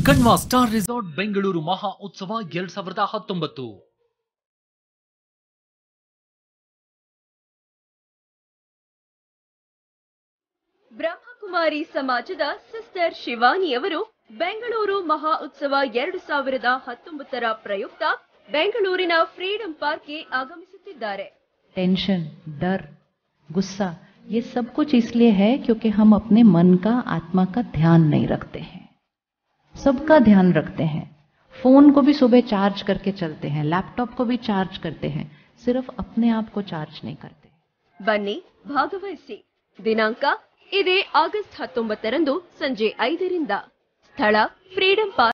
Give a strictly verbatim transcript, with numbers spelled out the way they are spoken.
Kanva star resort Bengaluru ಮಹಾ ಉತ್ಸವ ಎರಡ್ ಸಾವಿರದ ಹತ್ತೊಂಬತ್ತು. ಬ್ರಹ್ಮಕುಮಾರಿ ಸಮಾಜದ ಸಿಸ್ಟರ್ ಶಿವಾನಿ ಅವರು ಬೆಂಗಳೂರು ಮಹಾ ಉತ್ಸವ ಎರಡು ಸಾವಿರದ ಹತ್ತೊಂಬತ್ತರ ಪ್ರಯುಕ್ತ ಬೆಂಗಳೂರಿನ ಫ್ರೀಡಂ ಪಾರ್ಕ್ಗೆ ಆಗಮಿಸುತ್ತಿದ್ದಾರೆ. टेंशन, डर, गुस्सा ये सब कुछ इसलिए है क्योंकि हम अपने मन का, आत्मा का ध्यान नहीं रखते हैं. सबका ध्यान रखते हैं. फोन को भी सुबह चार्ज करके चलते हैं, लैपटॉप को भी चार्ज करते हैं, सिर्फ अपने आप को चार्ज नहीं करते. ಬನ್ನಿ, ಭಾಗವಹಿಸಿ. ದಿನಾಂಕ ಇದೇ ಆಗಸ್ಟ್ ಹತ್ತೊಂಬತ್ತರಂದು ಸಂಜೆ ಐದರಿಂದ. ಸ್ಥಳ ಫ್ರೀಡಂ ಪಾರ್ಕ್.